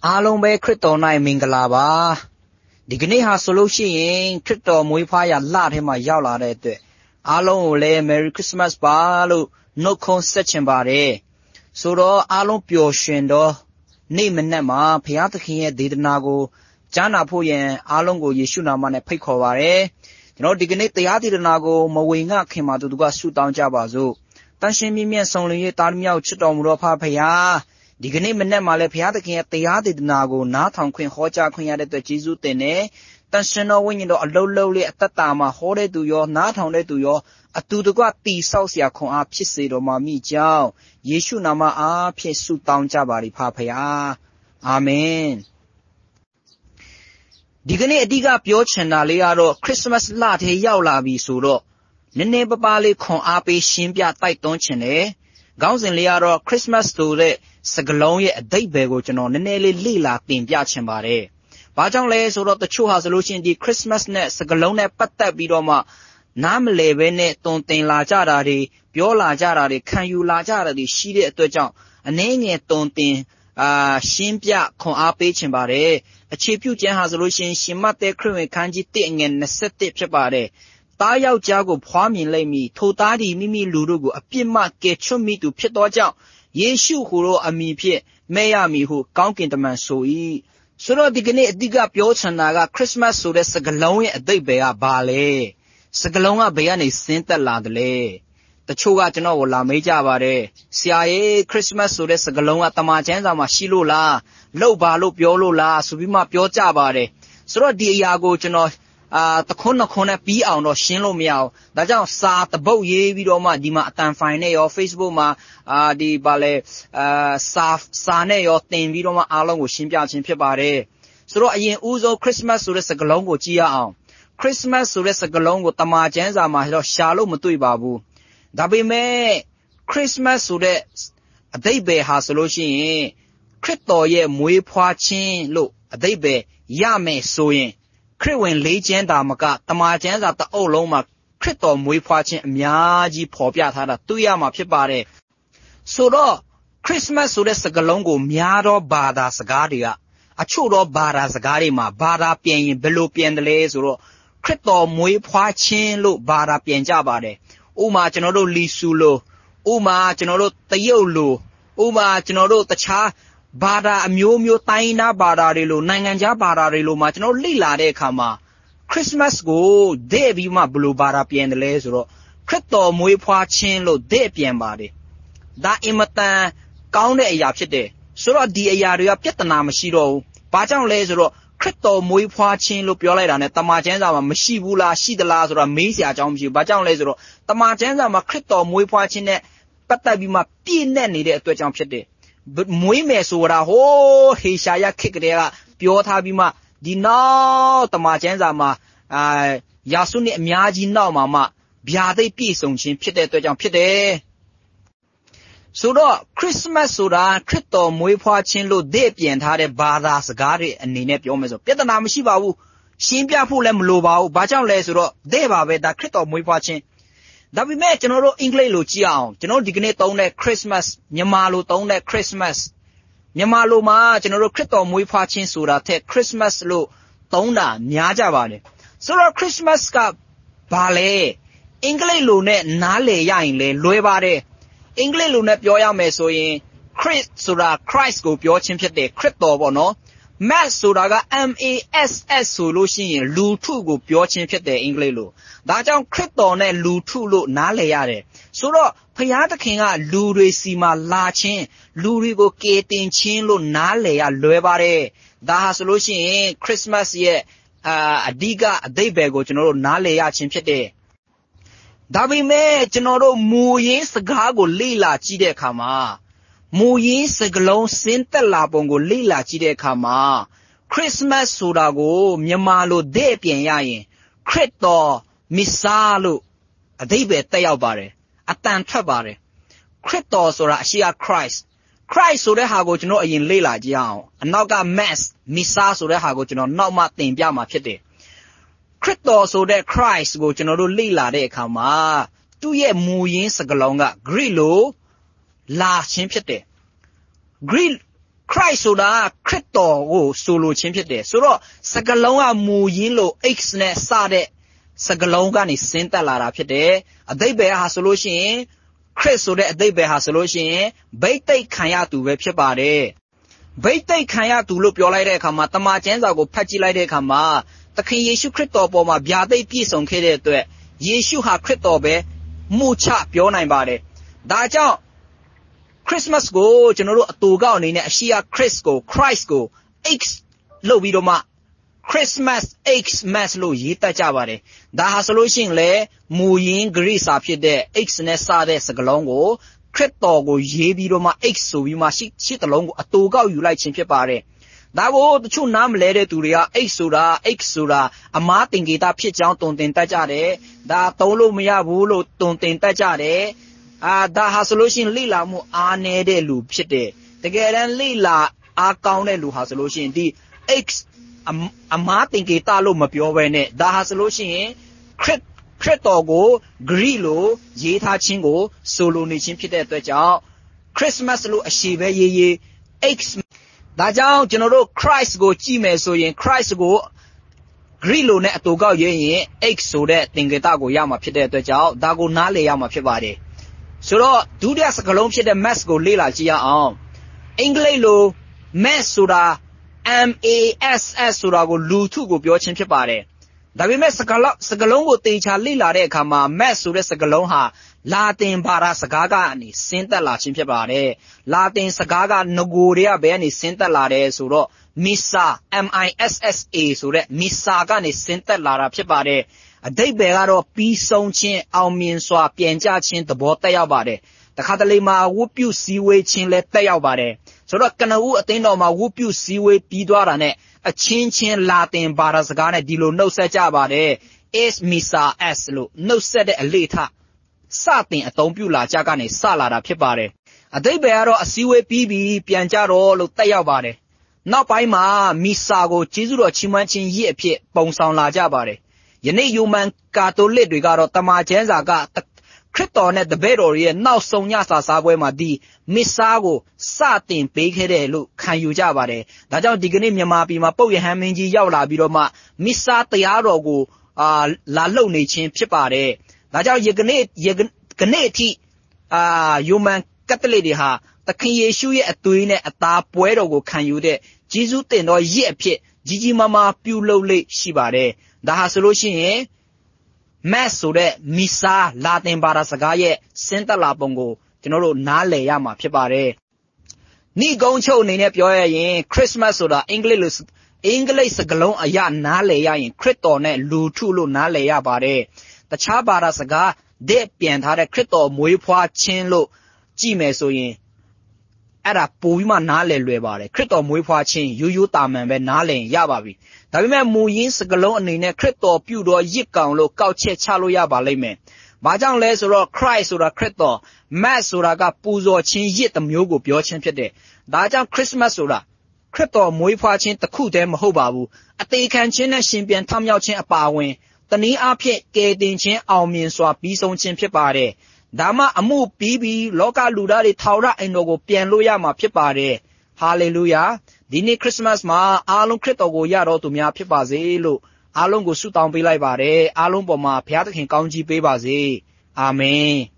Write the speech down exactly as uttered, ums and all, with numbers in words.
阿龙被克多奈明个喇叭，ဒီကနေ့ဟာဆိုလို့ရှိရင်ခရစ်တော်မွေးဖွားရလထဲမှာရောက်လာတဲ့အတွက်အားလုံးကိုလည်း Merry Christmas ပါလို့နှုတ်ခွန်းဆက်ချင်ပါတယ်ဆိုတော့အားလုံးပျော်ရွှင်တော့နေ့မနက်မှာဘုရားသခင်ရဲ့ဒေသနာကိုကြားနာဖို့ရန်အားလုံးကိုယေရှုနာမနဲ့ဖိတ်ခေါ်ပါတယ်ကျွန်တော်ဒီကနေ့တရားဒေသနာကိုမဝေငှခင်မှာတူတူကဆုတောင်းကြပါစို့တန်ရှင်းမြင့်မြတ်ဆုံးလရဲ့တားမြောက်ချစ်တော်မူသောဖဖရာဒီကနေ့မနေ့မှလည်းဘုရားသခင်ရဲ့တရားဒေသနာကိုနားထောင်ခွင့်ဟောကြားခွင့်ရတဲ့အတွက်ကျေးဇူးတင်တယ်။တန်ရှင်တော်ဝိညာဉ်တော်အလုံးလုံးလေးအသက်တာမှာဟောတဲ့သူရောနားထောင်တဲ့သူရောအတူတကွတီဆောက်เสียခွန်အားဖြစ်စေတော်မှာမိကြောင်းယေရှုနာမအားဖြင့်ဆုတောင်းကြပါ၏ဖဖရာ။အာမင်။ဒီကနေ့အဓိကပြောချင်တာလေးကတော့ခရစ်စမတ်လထဲရောက်လာပြီဆိုတော့နည်းနည်းပပလေးခွန်အားပေးရှင်းပြတိုက်တွန်းချင်တယ်။ခေါင်းစဉ်လေးကတော့ Christmas ဆိုတဲ့စကားလုံးရဲ့အဓိပ္ပာယ်ကိုကျွန်တော်နည်းနည်းလေးလေ့လာတင်ပြချင်ပါတယ်။ဘာကြောင့်လဲဆိုတော့တချို့ဟာဆိုလို့ရှိရင်ဒီ Christmas နဲ့စကားလုံးနဲ့ပတ်သက်ပြီးတော့မှနားမလည်ဘဲနဲ့တုံတင်လာကြတာတွေပြောလာကြတာတွေခံယူလာကြတာတွေရှိတဲ့အတွက်ကြောင့်အနည်းငယ်တုံတင်အာရှင်းပြခွန်အားပေးချင်ပါတယ်။အခြေပြုခြင်းဟာဆိုလို့ရှိရင်ရှင်မသက်ခရစ်ဝင်ခန်းကြီးတစ်ငွေ၂၁ဖြစ်ပါတယ်။သားယောက်ျားကိုဖွားမြင်လိုက်မိထိုသားဒီမိမိလူတို့ကိုအပြစ်မှကယ်ချွတ်မိသူဖြစ်သောကြောင့်ယေရှုဟူသောအမည်ဖြင့်မဲ့ရမည်ဟုကောင်းကင်တမန်ဆို၏ဆိုတော့ဒီကနေ့အဓိကပြောချင်တာကခရစ်မတ်ဆိုတဲ့စကားလုံးရဲ့အဓိပ္ပာယ်ကဘာလဲစကားလုံးကဘယ်ကနေဆင်းသက်လာတယ်လဲတချို့ကကျွန်တော်ကိုလာမေးကြပါတယ်ဆရာရဲ့ခရစ်မတ်ဆိုတဲ့စကားလုံးကတမန်ကျမ်းစာမှာရှိလို့လားလောက်ပါလို့ပြောလို့လားဆိုပြီးမှပြောကြပါတယ်ဆိုတော့ဒီအရာကိုကျွန်တော်အာတခွန်းနှခွန်းနဲ့ပြီးအောင်တော့ရှင်းလို့မရအောင်ဒါကြောင့်စာတပုတ်ရေးပြီးတော့မှဒီမှာအတန်ဖိုင်နဲ့ရော Facebook မှာအာဒီပါလေအာစာစာနဲ့ရောတင်ပြီးတော့မှအားလုံးကိုရှင်းပြခြင်းဖြစ်ပါတယ်ဆိုတော့အရင်ဦးဆုံး Christmas ဆိုတဲ့စကားလုံးကိုကြည့်ရအောင် Christmas ဆိုတဲ့စကားလုံးကိုတမန်ကျမ်းစာမှာတော့ရှာလို့မတွေ့ပါဘူးဒါပေမဲ့ Christmas ဆိုတဲ့အဓိပ္ပာယ်ဟာဆိုလို့ရှိရင်ခရစ်တော်ရဲ့မွေးဖွားခြင်းလို့အဓိပ္ပာယ်ရမယ်ဆိုရင်ခရစ်ဝင်လေးကျမ်းတာမကတမန်ကျမ်းစာတအုပ်လုံးမှာခရစ်တော်မွေးဖွားခြင်းအများကြီးဖော်ပြထားတာတွေ့ရမှာဖြစ်ပါတယ်ဆိုတော့ခရစ်စမတ်ဆိုတဲ့စကားလုံးကိုများသောဘာသာစကားတွေကအချို့သောဘာသာစကားတွေမှာဘာသာပြန်ရင်ဘယ်လိုပြန်တယ်လဲဆိုတော့ခရစ်တော်မွေးဖွားခြင်းလို့ဘာသာပြန်ကြပါတယ်ဥမာကျွန်တော်တို့လီဆူလိုဥမာကျွန်တော်တို့တရုတ်လိုဥမာကျွန်တော်တို့တခြားဘာသာအမျိုးမျိုးတိုင်းနာဘာသာတွေလိုနိုင်ငံခြားဘာသာတွေလိုမှာကျွန်တော်လေ့လာတဲ့အခါမှာခရစ်စမတ်ကိုဒဲ့ပြီးမှဘယ်လိုဘာသာပြန်တယ်လဲဆိုတော့ခရစ်တော်မွေးဖွားခြင်းလို့ဒဲ့ပြန်ပါတယ်ဒါအင်မတန်ကောင်းတဲ့အရာဖြစ်တယ်ဆိုတော့ဒီအရာတွေကပြဿနာမရှိတော့ဘူးဘာကြောင့်လဲဆိုတော့ခရစ်တော်မွေးဖွားခြင်းလို့ပြောလိုက်တာ ਨੇ တမန်ကျမ်းစာမှာမရှိဘူးလားရှိသလားဆိုတော့မေးစရာအကြောင်းမရှိဘူးဘာကြောင့်လဲဆိုတော့တမန်ကျမ်းစာမှာခရစ်တော်မွေးဖွားခြင်းနဲ့ပတ်သက်ပြီးမှပြည့်နဲ့နေတဲ့အတွက်ကြောင့်ဖြစ်တယ်မွေးမယ်ဆိုတာဟိုးဟေရှာယခေတ်ကလေးကပြောထားပြီးမှဒီနောက်တမန်ကျမ်းစာမှာအာယာဆုနဲ့အများကြီးနောက်မှာမှဗျာဒိတ်ပြည့်စုံခြင်းဖြစ်တဲ့အတွက်ကြောင့်ဖြစ်တယ်ဆိုတော့ခရစ်စမတ်ဆိုတာခရစ်တော်မွေးဖွားခြင်းလို့ဒဲ့ပြန်ထားတဲ့ဘာသာစကားတွေအနေနဲ့ပြောမယ်ဆိုပြဿနာမရှိပါဘူးရှင်းပြဖို့လည်းမလိုပါဘူးဘာကြောင့်လဲဆိုတော့ဒဲ့ပါပဲဒါခရစ်တော်မွေးဖွားခြင်းဒါပေမဲ့ကျွန်တော်တို့အင်္ဂလိပ်လိုကြည့်အောင်ကျွန်တော်ဒီကနေ့သုံးတဲ့ Christmas မြန်မာလိုသုံးတဲ့ Christmas မြန်မာလိုမှာကျွန်တော်တို့ခရစ်တော်မွေးဖွားခြင်းဆိုတာထက် Christmas လို့သုံးတာများကြပါတယ်ဆိုတော့ Christmas ကဘာလဲအင်္ဂလိပ်လိုနဲ့နားလည်ရရင်လည်းလွယ်ပါတယ်အင်္ဂလိပ်လိုနဲ့ပြောရမယ်ဆိုရင် Christ ဆိုတာ Christ ကိုပြောခြင်းဖြစ်တယ်ခရစ်တော်ပေါ့နော် Mass ဆိုတာက M A S S ဆိုလို့ရှိရင်လူထုကိုပြောခြင်းဖြစ်တယ်အင်္ဂလိပ်လိုဒါကြောင့်ခရစ်တော်နဲ့လူထုလို့နားလည်ရတယ်ဆိုတော့ဖျားသခင်ကလူတွေစီမှာလာခြင်းလူတွေကိုကယ်တင်ခြင်းလို့နားလည်ရလွယ်ပါတယ်ဒါဟာဆိုလို့ရှိရင် Christmas ရဲ့အာအဓိကအဓိပ္ပာယ်ကိုကျွန်တော်တို့နားလည်ရခြင်းဖြစ်တယ်ဒါပေမဲ့ကျွန်တော်တို့မူရင်းစကားကိုလေ့လာကြည့်တဲ့အခါမှာမူရင်းစကားလုံးစင်းသက်လာပုံကိုလေ့လာကြည့်တဲ့အခါမှာခရစ်စမတ်ဆိုတာကိုမြန်မာလိုဒဲ့ပြန်ရရင်ခရစ်တော်မစ္စာလို့အဓိပ္ပာယ်တက်ရောက်ပါတယ်အတန်ထွက်ပါတယ်ခရစ်တော်ဆိုတာအရှိက Christ Christ ဆိုတဲ့ဟာကိုကျွန်တော်အရင်လေ့လာကြည့်အောင်အနောက်က Mass မစ္စာဆိုတဲ့ဟာကိုကျွန်တော်နောက်မှသင်ပြမှာဖြစ်တယ်ခရစ်တော်ဆိုတဲ့ Christ ကိုကျွန်တော်တို့လေ့လာတဲ့အခါမှာသူ့ရဲ့မူရင်းစကားလုံးက Greek လိုလာခြင်းဖြစ်တယ် Greek Christ ဆိုတာခရစ်တော်ကိုဆိုလိုခြင်းဖြစ်တယ်ဆိုတော့စကားလုံးကမူရင်းလို့ X နဲ့စတဲ့စကားလုံးကနေဆင်းသက်လာတာဖြစ်တယ်အဓိပ္ပာယ်ဟာဆိုလို့ရှိရင်ခရစ်ဆိုတဲ့အဓိပ္ပာယ်ဟာဆိုလို့ရှိရင်ဗိသိက်ခံရသူပဲဖြစ်ပါတယ်ဗိသိက်ခံရသူလို့ပြောလိုက်တဲ့အခါမှာတမန်ကျမ်းစာကိုဖတ်ကြည့်လိုက်တဲ့အခါမှာသခင်ယေရှုခရစ်တော်ပေါ်မှာဗျာဒိတ်ပြည့်စုံခဲ့တဲ့အတွက်ယေရှုဟာခရစ်တော်ပဲမှုချပြောနိုင်ပါတယ်ဒါကြောင့်ခရစ်မတ်ကိုကျွန်တော်တို့အတူကောက်အနေနဲ့အရှိယခရစ်ကို Christ ကို X လို့ပြီးတော့မှ Christmas Xmas လို့ရေးတတ်ကြပါတယ်ဒါဟာဆိုလို့ရှိရင်လေမူရင်းဂရိစာဖြစ်တဲ့ X နဲ့စတဲ့စကားလုံးကိုခရစ်တော်ကိုရေးပြီးတော့မှ X ဆိုပြီးမှရှိရှိတလုံးကိုအတူကောက်ယူလိုက်ခြင်းဖြစ်ပါတယ်ဒါကိုတချို့နားမလဲတဲ့သူတွေက X ဆိုတာ X ဆိုတာအမားတင်ကေတာဖြစ်ကြောင်းတုံတင်တတ်ကြတယ်ဒါသုံးလို့မရဘူးလို့တုံတင်တတ်ကြတယ်အာဒါဟာဆိုလို့ရှိရင်လိလာမှုအားနေတဲ့လူဖြစ်တယ်တကယ်တမ်းလိလာအားကောင်းတဲ့လူဟာဆိုလို့ရှိရင်ဒီ X အမားတင်ကေတာလို့မပြောဘဲနဲ့ဒါဟာဆိုလို့ရှိရင်ခရစ်ခရစ်တော်ကိုဂရိလို့ရေးထားခြင်းကိုဆိုလိုနေခြင်းဖြစ်တဲ့အတွက်ကြောင့် Christmas လို့အရှိပဲရေးရေး X ဒါကြောင့်ကျွန်တော်တို့ Christ ကိုကြည့်မယ်ဆိုရင် Christ ကိုဂရိလို့နဲ့အတူကောက်ရေးရင် X ဆိုတဲ့သင်္ကေတကိုရမှာဖြစ်တဲ့အတွက်ကြောင့်ဒါကိုနားလည်ရမှာဖြစ်ပါတယ်ဆိုတော့ဒုတိယစကားလုံးဖြစ်တဲ့ mass ကိုလေ့လာကြည့်ရအောင်အင်္ဂလိပ်လို mass ဆိုတာ M A S S ဆိုတာကိုလူထုကိုပြောခြင်းဖြစ်ပါတယ်ဒါပေမဲ့စကားလုံးစကားလုံးကိုတေချာလေ့လာတဲ့အခါမှာ mass ဆိုတဲ့စကားလုံးဟာလာတင်ဘာသာစကားကနေဆင်းသက်လာခြင်းဖြစ်ပါတယ်လာတင်စကားကငကိုတွေကဘယ်ကနေဆင်းသက်လာတယ်ဆိုတော့ missa M I S S A ဆိုတဲ့ missa ကနေဆင်းသက်လာတာဖြစ်ပါတယ်အဓိပ္ပာယ်ကတော့ပြီးဆုံးခြင်းအောင်မြင်စွာပြန်ကြခြင်းသဘောတက်ရောက်ပါတယ်တခါတလေမှာဝုပြုစည်းဝေးခြင်းလည်းတက်ရောက်ပါတယ်ဆိုတော့ကနဦးအသင်းတော်မှာဝုပြုစည်းဝေးပြီးသွားတာနဲ့အချင်းချင်းလာတင်ဘာသာစကားနဲ့ဒီလိုနှုတ်ဆက်ကြပါတယ် is missa s လို့နှုတ်ဆက်တဲ့အလေထစတင်အသုံးပြုလာကြကနေစလာတာဖြစ်ပါတယ်အဓိပ္ပာယ်ကတော့အစည်းဝေးပြီးပြီးပြန်ကြတော့လို့တက်ရောက်ပါတယ်နောက်ပိုင်းမှာမီစာကိုကျေးဇူးတော်ချီးမွမ်းခြင်းရည်အဖြစ်ပုံဆောင်လာကြပါတယ်ယနေ့ယူမန်ကာတိုလစ်တွေကတော့တမန်ကျမ်းစာကခရစ်တော်နဲ့တပည့်တော်ရဲ့နောက်ဆုံးညစာစားပွဲမှာဒီမစ်စာကိုစတင်ပေးခဲ့တယ်လို့ခံယူကြပါတယ်ဒါကြောင့်ဒီကနေ့မြန်မာပြည်မှာပုပ်ရဟန်းမင်းကြီးရောက်လာပြီးတော့မှမစ်စာတရားတော်ကိုအာလာလုံနေခြင်းဖြစ်ပါတယ်ဒါကြောင့်ယကနေ့ယကနေ့အထိအာယူမန်ကက်သလစ်တွေဟာသခင်ယေရှုရဲ့အသွေးနဲ့အသားပွဲတော်ကိုခံယူတဲ့ဂျေဇုတင်တော်ရစ်အဖြစ်ကြီးကြီးမားမားပြုလုပ်လေ့ရှိပါတယ်ဒါဟာဆိုလို့ရှိရင် mass ဆိုတဲ့မီစာလာတင်ဘာသာစကားရဲ့စင်တက်လာပုံကိုကျွန်တော်တို့နားလည်ရမှာဖြစ်ပါတယ်။ဤကုန်းချုပ်အနေနဲ့ပြောရရင် Christmas ဆိုတာအင်္ဂလိပ်လိုအင်္ဂလိပ်စကားလုံးအရနားလည်ရရင်ခရစ်တော်နဲ့လူထုလို့နားလည်ရပါတယ်။တခြားဘာသာစကားတဲ့ပြန်ထားတဲ့ခရစ်တော်မွေးဖွားခြင်းလို့ကြည့်မယ်ဆိုရင်အဲ့ဒါပိုပြီးမှနားလည်လွယ်ပါတယ်ခရစ်တော်မွေးဖွားခြင်းရိုးရိုးတာမန်ပဲနားလည်ရပါပြီဒါပေမဲ့မူရင်းစကားလုံးအနေနဲ့ခရစ်တော်ပြုတော်ရစ်ကောင်လို့ကောက်ချက်ချလို့ရပါလိမ့်မယ်ဘာကြောင့်လဲဆိုတော့ Christ ဆိုတာခရစ်တော် Mass ဆိုတာကပူဇော်ခြင်းရစ်တစ်မျိုးကိုပြောခြင်းဖြစ်တယ်ဒါကြောင့် Christmas ဆိုတာခရစ်တော်မွေးဖွားခြင်းတစ်ခုတည်းမဟုတ်ပါဘူးအသေးခံခြင်းနဲ့ရှင်ပြန်ထမြောက်ခြင်းအပါအဝင်တနည်းအားဖြင့်ကယ်တင်ခြင်းအောင်မြင်စွာပြီးဆုံးခြင်းဖြစ်ပါတယ်ဒါမှအမှုပြီးပြီးလောကလူသားတွေထောင်ရအိမ်တော်ကိုပြန်လို့ရမှာဖြစ်ပါတယ်ဟာလေလုယာဒီနေ့ခရစ်စမတ်မှာအားလုံးခရစ်တော်ကိုရတော်သူများဖြစ်ပါစေလို့အားလုံးကိုဆုတောင်းပေးလိုက်ပါတယ်အားလုံးပေါ်မှာဘုရားသခင်ကောင်းချီးပေးပါစေအာမင်